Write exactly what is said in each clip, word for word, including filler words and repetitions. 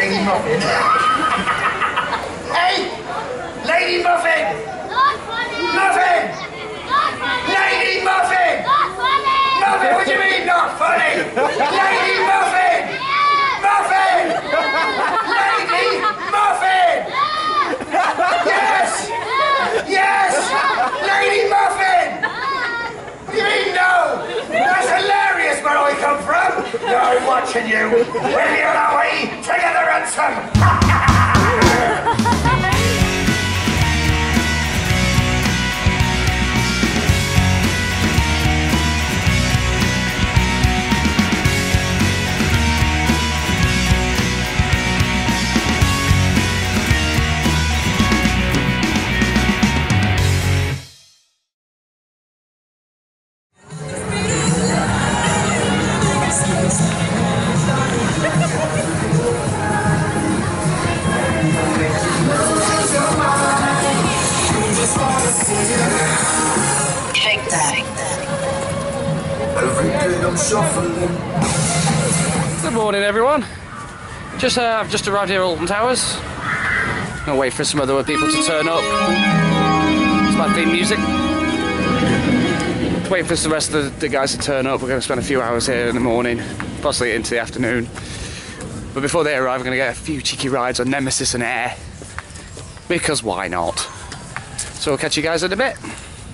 Lady Muffin. Hey! Lady Muffin! Not funny! Muffin! Not funny! Lady Muffin! Not funny! Muffin, what do you mean not funny? Lady Muffin! Muffin! Lady Muffin! Yes! Yes! Lady Muffin! What do you mean no? That's hilarious where I come from. No, watching you. We're here that way, together and some. Good morning, everyone. Just uh, I've just arrived here at Alton Towers. I'll wait for some other people to turn up. It's my theme music. Waiting for the rest of the, the guys to turn up. We're going to spend a few hours here in the morning, possibly into the afternoon. But before they arrive, we're going to get a few cheeky rides on Nemesis and Air. Because why not? So we'll catch you guys in a bit.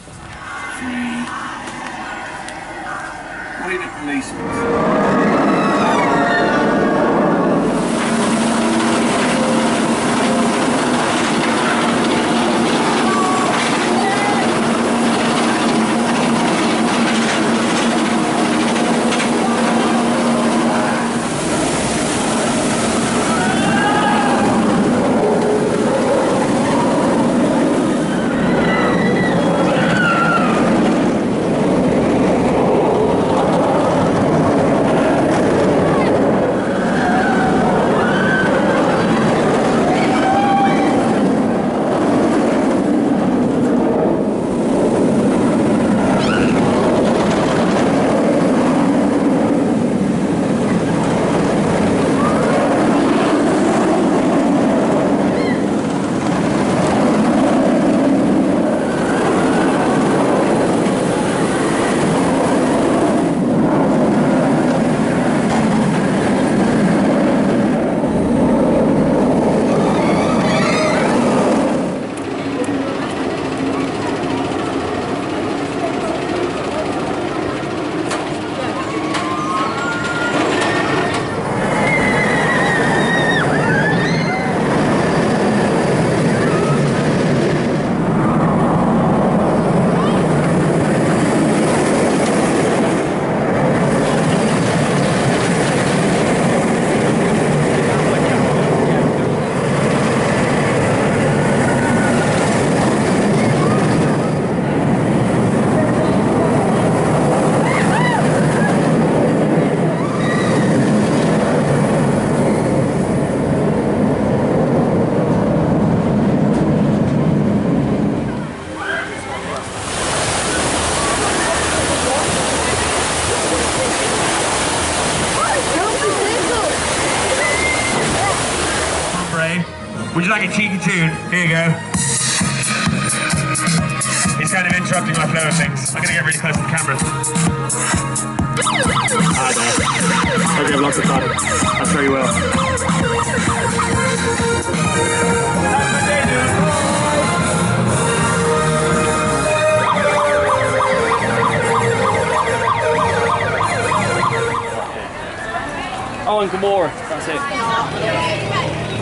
What are the policemen? Would you like a cheeky tune? Here you go. It's kind of interrupting my flow of things. I'm going to get really close to the camera. I know. Hope you have lots of fun. I'm sure you will. Oh, and Gamora. That's it.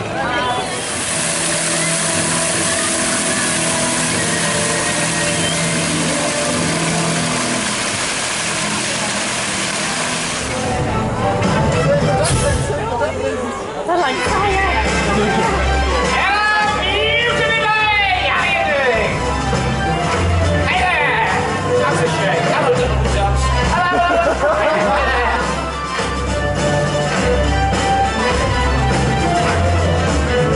I like fire! Hello, beautiful! How you doing? Hey there! That's a shame. Hello, little ducks. Hello, hello.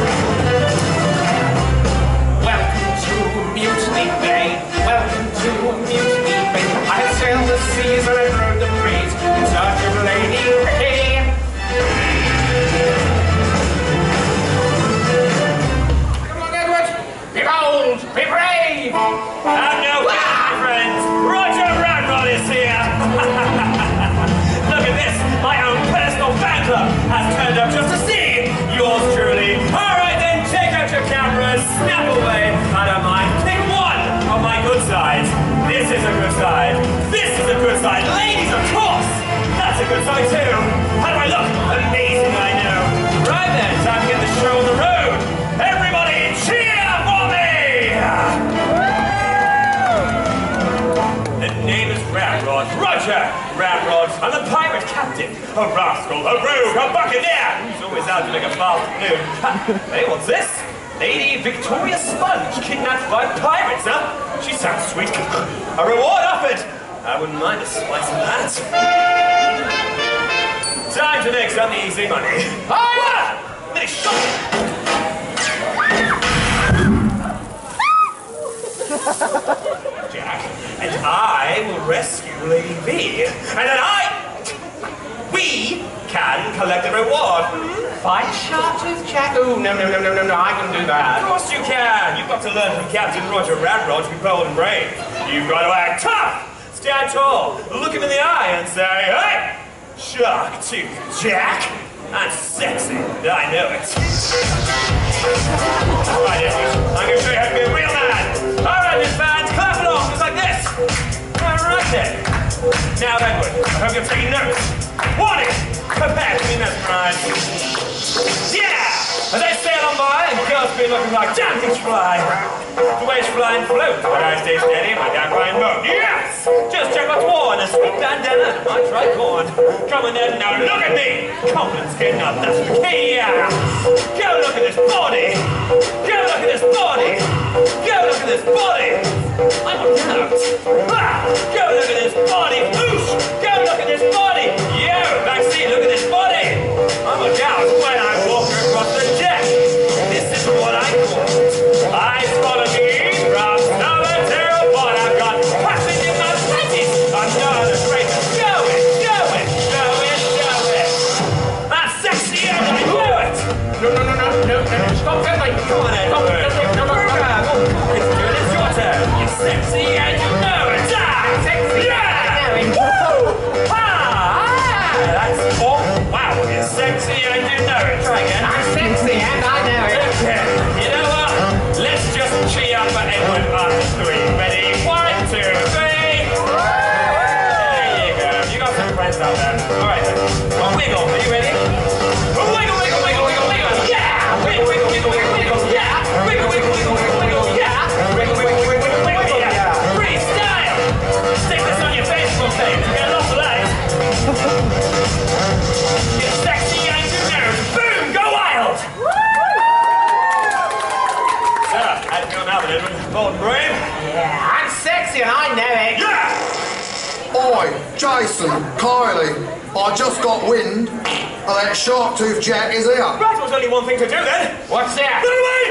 Roger, Ramrod, I'm a pirate captain, a rascal, a rogue, a buccaneer, who's always out to make a fast balloon. Hey, what's this? Lady Victoria Sponge, kidnapped by pirates, huh? She sounds sweet. A reward offered. I wouldn't mind a slice of that. Time to make some easy money. Ah! They shot me. Jack, and I will rescue Lady B. And then I... We can collect a reward. Fight Sharptooth, Jack? Oh, no, no, no, no, no, no, I can do that. Of course you can. You've got to learn from Captain Roger Ramrod to be bold and brave. You've got to act tough, stand tall, look him in the eye and say, hey, Sharptooth, Jack. I'm sexy, and I know it. All right, Edward, I'm going to show you how to be a real man. All right, Miss fans, clap along, just like this. All right, then. Now, Edward, I hope you're taking notes. Warning! Prepare to be mesmerized. Yeah! As I sail on by, and girls be looking like damn each fly. The way she fly and float, but I stay steady in my damn flying boat. Yes! Just check what's worn, a sweet bandana and my tricorn. Come on then, now look at me! Confidence getting up, that's the key, yeah! Go look at this body! Go look at this body! Go look at this body! I'm a out! Ah! Go look at this body! Oosh! Go look at this body! Yo! Backseat, look at this body! I'm a gout when I walk across the deck! This is what I call eyes follow me from summer to what I've got passion in my panties! I'm not a great show it! Show it! Show it! Show it! I'm sexy and I know it! No, no, no, no, no, no, stop fiddling! Come on, Edward! No, no, no, no, no. It's good, it's your turn! You're sexy and you know it! Ah! Sexy, Yeah! I know it. Woo! Ah! Ah! That's oh wow! You're sexy and you know it! Try again! I'm sexy and I know it. Okay, you know what? Let's just cheer up for Edward on three. Ready? One, two, three! There you go. You got some friends out there. Alright then. Well, wiggle. Are you ready? Well, wiggle, wiggle, wiggle, wiggle, wiggle. Yeah! Wiggle, wiggle, wiggle, wiggle, wiggle. Yeah! Wiggle, wiggle, wiggle, wiggle, wiggle. Yeah! Wiggle, wiggle, wiggle, wiggle, wiggle. Yeah! Freestyle! Stick this on your Facebook page. You get lots of likes. You're sexy and you know it. Boom! Go wild! So, how do you feel now, then, Edward? Bold and brave? Yeah, I'm sexy and I know it. Yeah! Oi, Jason, Kylie, I just got wind that Sharptooth Jack is here. Right, well, there's only one thing to do then. What's that? Put away!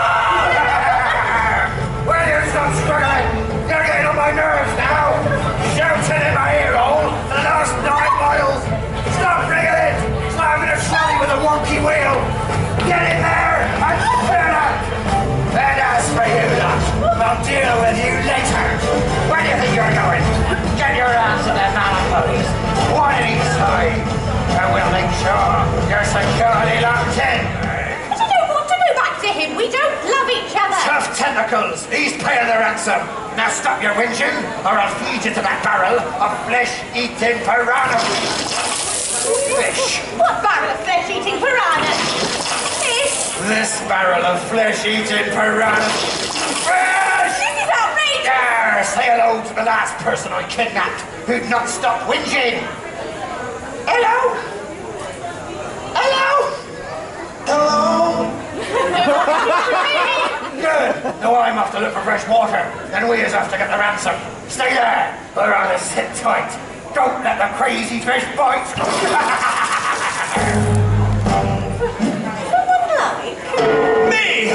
Will you stop struggling? You're getting on my nerves now. Shouting in my ear hole for the last nine miles. Stop wriggling. Slamming a trolley with a wonky wheel. Get in there and turn up. And as for you lot, I'll deal with you later. Where do you think you're going? Get your ass in the Malapolis. One at each side. And we'll make sure you're securely locked in. I don't want to go back to him. We don't love each other. Tough tentacles. He's paying the ransom. Now stop your whinging, or I'll feed you to that barrel of flesh-eating piranha. Fish. What barrel of flesh-eating piranha? Fish? This barrel of flesh-eating piranha. Fish! This is outrageous. There, say hello to the last person I kidnapped who'd not stop whinging. Hello? Hello? Hello? Good. Now I'm off to look for fresh water, and we is off to get the ransom. Stay there, or rather sit tight. Don't let the crazy fish bite. Someone like? Me!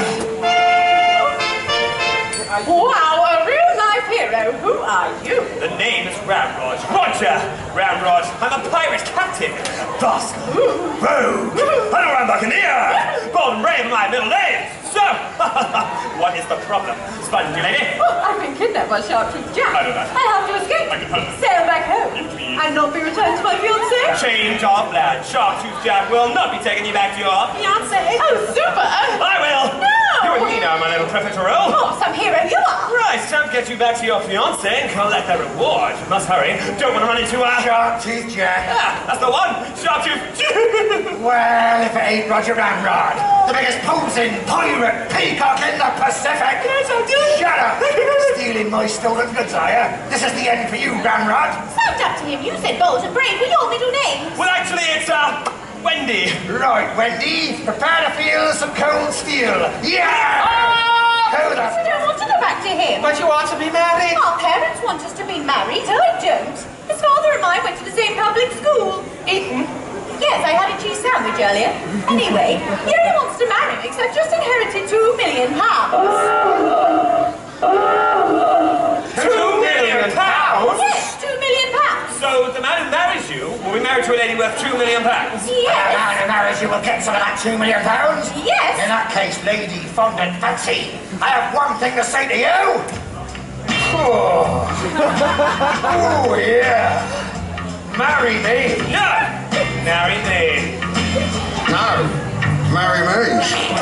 Wow, a real-life hero. Who are you? The name is Ramrod. Roger! Ramrod. I'm a pirate captain. Boss. Rogue. I'm a buccaneer. Bold and brave in my middle name. So, what is the problem? Spongy lady? Oh, I've been kidnapped by Sharptooth Jack. I know that. I have to escape. I can help. Sail back home. You please. And not be returned to my fiancé. Change of plan. Sharptooth Jack will not be taking you back to your Fiancé? Oh, super. I will. No. You and me now, my little profiterole. Oh, some hero you are. Right, time to get you back to your fiancé and collect that reward. Must hurry. Don't want to run into a... Sharptooth Jack. Ah, that's the one. Sharptooth. Well, if it ain't Roger Ramrod, the biggest posing pirate peacock in the Pacific. Yes, I do. Shut up. Stealing my stolen goods, are you? This is the end for you, Ramrod. Stand up to him. You said bold and brave were your middle names. Well, actually, it's, uh, Wendy. Right, Wendy, prepare to feel some cold steel. Yeah! Who the... I don't want to go back to him. But you want to be married? Our parents want us to be married. I don't. His father and I went to the same public school. Eton. Yes, I had a cheese sandwich earlier. Anyway, he only wants to marry me because I've just inherited two million pounds. Two million pounds? Yes, two million pounds. So the man who marries you will be married to a lady worth two million pounds? The Yes. man who marries you will get some of that two million pounds? Yes. In that case, Lady Fondant Fancy, I have one thing to say to you. Oh, oh yeah. Marry me. No! Marry me. No, marry me.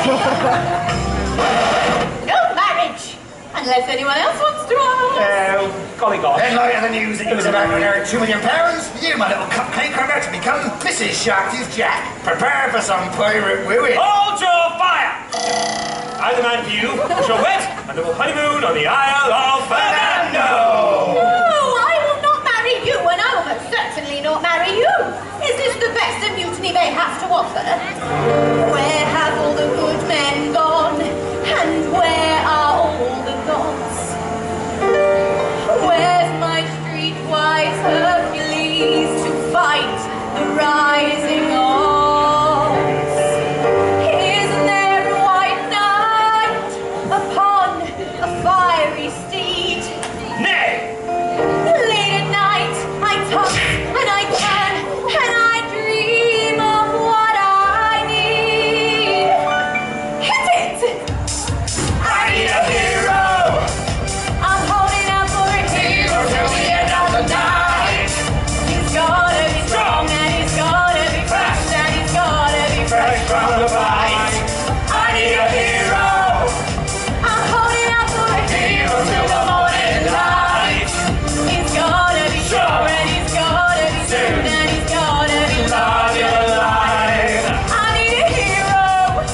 No marriage. Unless anyone else wants to ask. Oh, golly gosh. In light of the news that you was about to inherit two million pounds, you, my little cupcake, are about to become Missus Sharky's Jack. Prepare for some pirate wooing. Hold your fire! I'm the man for you. We shall wed and we will honeymoon on the Isle of Fernando. No, I will not marry you, and I will most certainly not marry you. Is this the best that Mutiny Bay has to offer? Where have all the good men gone? And where are all the gods? Where's my streetwise Hercules to fight the rising odds? Isn't there a white knight upon a fiery steed? Nay! Late at night, I toss and I turn and I dream of what I need. Hit it! I need a hero. I'm holding out for a hero Till the end of the night. He's gotta be strong and he's gotta be fast and he's gotta be fresh from the fight. I need a hero. I'm holding out for a hero till the morning light. He's gotta be strong and he's gotta be soon and he's gotta be larger than life. I need a hero.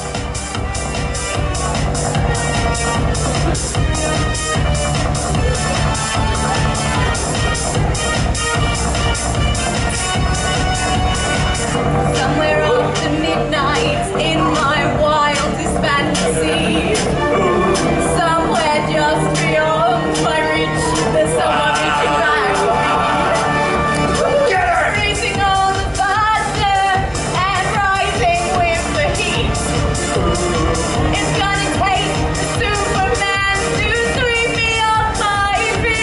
Somewhere after midnight in my wildest fantasy. Somewhere just beyond my reach, there's someone reaching back for me. Get her. Racing on the faster and rising with the heat. It's gonna take a Superman to sweep me off my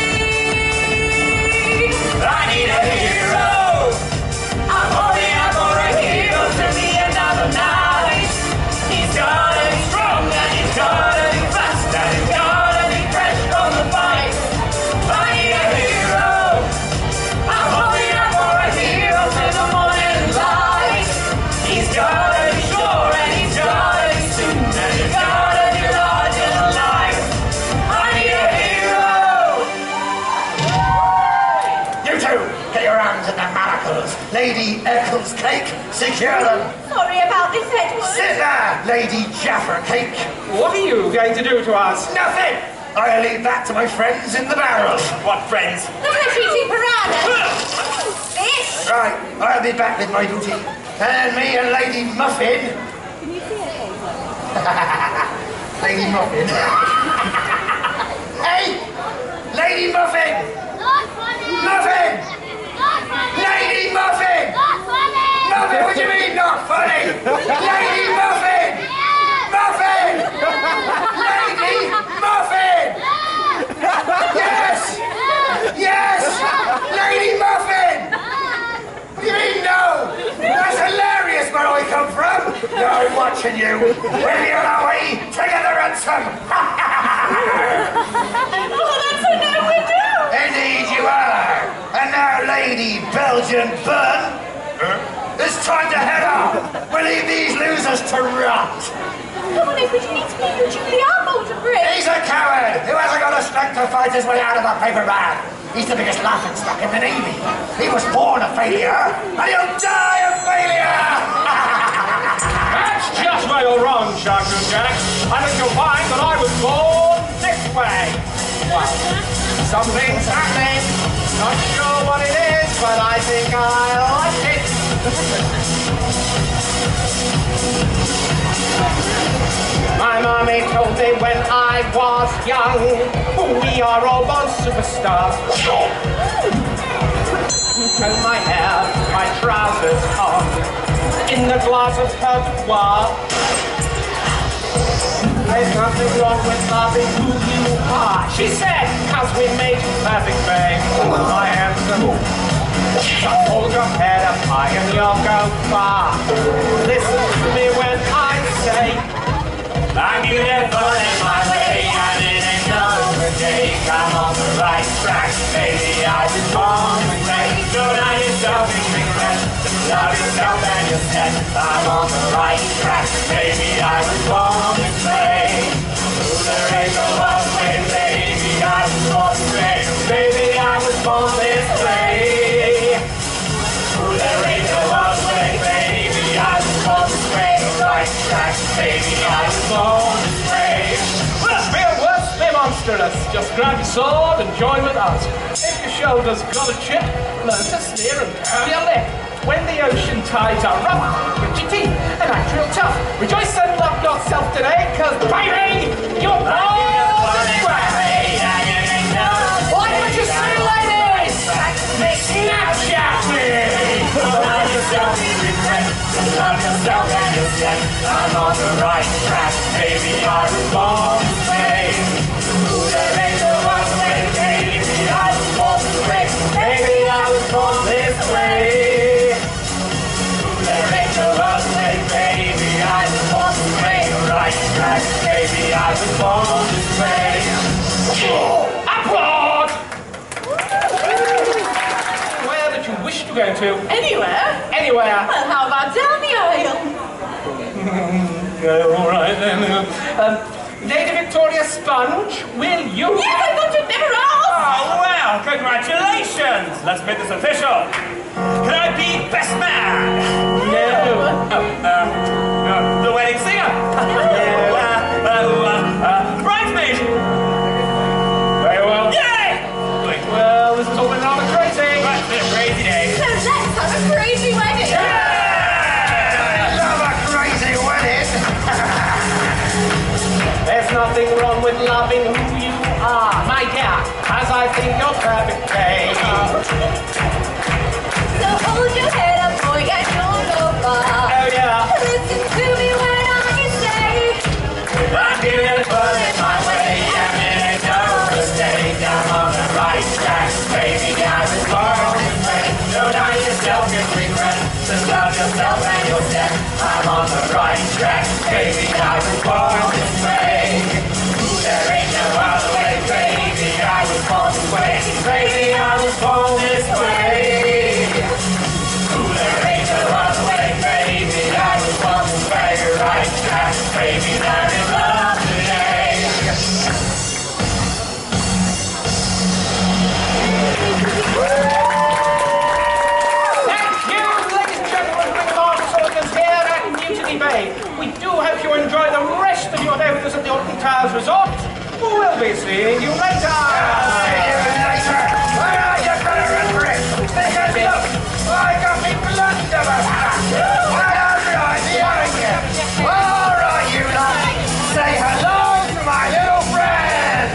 feet. I need a hero. I'm holding out for a hero till the end of the night. He's gotta be strong and he's gotta be fast and he's gotta be fresh from the fight. I need a hero. I'm holding out for a hero till the morning light. He's gotta be sure and he's gotta be soon and he's gotta be larger than life. I need a hero. You two, get your hands in the manacles. Lady Eccles Cake, secure them. Sorry about this, Edward. Sit there, Lady Jaffer Cake. What are you going to do to us? Nothing. I'll leave that to my friends in the barrel. What friends? The retreating piranha. Fish. Right, I'll be back with my booty. And me and Lady Muffin. Lady Muffin. Hey! Lady Muffin! Muffin! Lady Muffin! Muffin, what do you mean not funny? Lady Muffin! Muffin! Lady Muffin! Yes! Yes! Lady Muffin! What do you mean no? That's hilarious where I come from. No, I'm watching you. We'll be on our way to get the ransom. Oh, that's a no we do. Indeed you are. And now, Lady Belgian Bun, it's time to head off. We'll leave these losers to rot. Come on, Edward, you need to meet your Giuliano to bring. He's a coward who hasn't got the strength to fight his way out of a paper bag. He's the biggest laughingstock in the Navy. He was born a failure, and he'll die a failure. Doctor Jack. I think you'll find that I was born this way. Well, something's happening. Not sure what it is, but I think I like it. My mommy told me when I was young, we are all born superstars. Comb my hair, my trousers on, in the glass of her boudoir. There's nothing wrong with loving who you are, she said, cause we made you perfect, babe. My answer, so hold your head up high and you'll go far. Listen to me when I say, I'm beautiful in my way, and it ain't no mistake. I'm on the right track, baby. I was born to play. Don't lie yourself in regret. Love yourself and your step. I'm on the right track, baby. I was born to play. Through the rain of one way, baby. I was born to play. Baby, I was born this way. Through the rain of one way, baby. I was born to play. Right track, baby. I was born this way. well, be a worse, be monstrous. Just grab your sword and join with us. If your shoulder's got a chip, learn to sneer and curl your lip. When the ocean tides are rough, grit your teeth and act real tough. Rejoice and love yourself today, cause baby, you're born this way. What would you say, ladies? Snapchat me! Love yourself, love yourself and your step. I'm on the right track, baby. I was born to play. Through the rain of one way, baby. I was born to play. Baby, I was born this way. Through the rain of one way, baby. I was born to play. Right track, baby. I was born this way. Applaud! Where did you wish to go to? Anywhere? Anywhere. Well, how about down the aisle? Go, all right then. Um, Lady Victoria Sponge, will you? Yes, I thought you'd never asked! Oh, well, congratulations. Let's make this official. Can I be best man? No. Oh, uh, uh, the wedding singer? No. uh, uh, uh, uh, bridesmaid? Very well. Yay! Wait, Well, this has all been rather crazy. right, it's been a crazy day. So let's have a crazy wedding! Love a crazy wedding. There's nothing wrong with loving who you are, my dear, as I think you're perfect, babe. So hold your head up, boy, and you'll go far. Oh, yeah. Listen to me when I say, I'm beautiful in my way, and it ain't no mistake. I'm on the right track, baby. I was born to play. Don't lie yourself in regret. Just love yourself and your step. I'm on the right track, baby. I was born this way. Ooh, there ain't no other way, baby. I was born this way, baby. I was born this way. Ooh, there ain't no other way, baby. I was born this way. Right track, baby. I'm in love today. Thank you, ladies and gentlemen, bring Mark Sullivan's here at Mutiny Bay. We do hope you enjoy the rest of your day with us at the Alton Towers Resort. We'll be seeing you later. See you later. All right, you better run for it. Because look, I got me blunderbuss. All right, behind you. All right, you lot. Say hello to my little friend.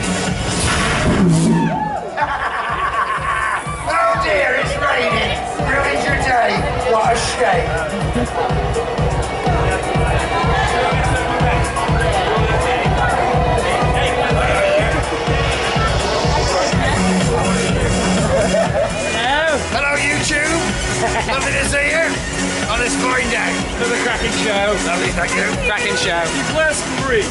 Oh dear, it's raining. Ruined your day. What a shame. Hello, YouTube. Lovely to see you on this fine day. Another cracking show. Lovely, thank you. Cracking show. Last three.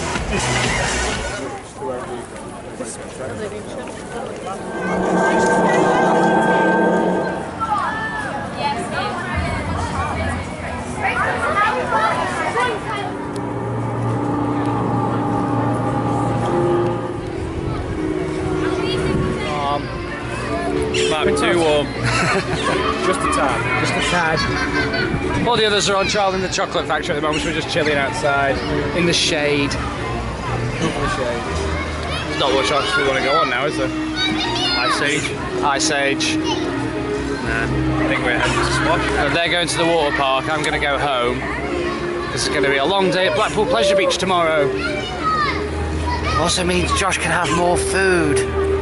Might be too warm. Just a tad. Just a tad. All the others are on trial in the chocolate factory at the moment, so we're just chilling outside in the shade. Lovely shade. There's not much else we want to go on now, is there? Ice Age. Ice Age. Nah, I think we're heading to Swash. So they're going to the water park, I'm going to go home. This is going to be a long day at Blackpool Pleasure Beach tomorrow. Also means Josh can have more food.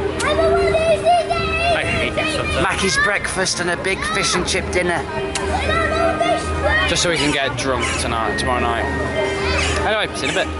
I hate you sometimes. Mackie's breakfast and a big fish and chip dinner. Just so we can get drunk tonight, tomorrow night. Anyway, see you in a bit.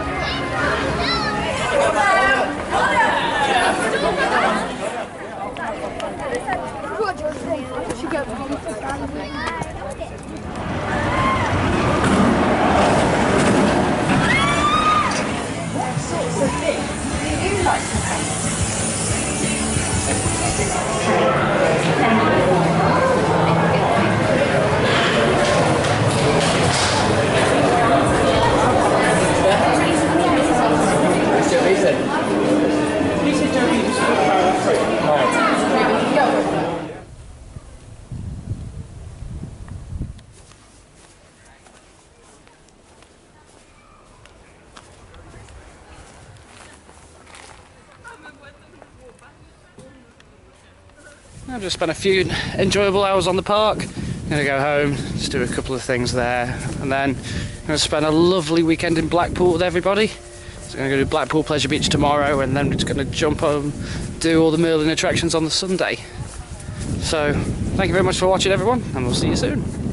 I've just spent a few enjoyable hours on the park. I'm going to go home, just do a couple of things there, and then I'm going to spend a lovely weekend in Blackpool with everybody. So I'm going to go to Blackpool Pleasure Beach tomorrow, and then we're just going to jump home, do all the Merlin attractions on the Sunday. So, thank you very much for watching, everyone, and we'll see you soon.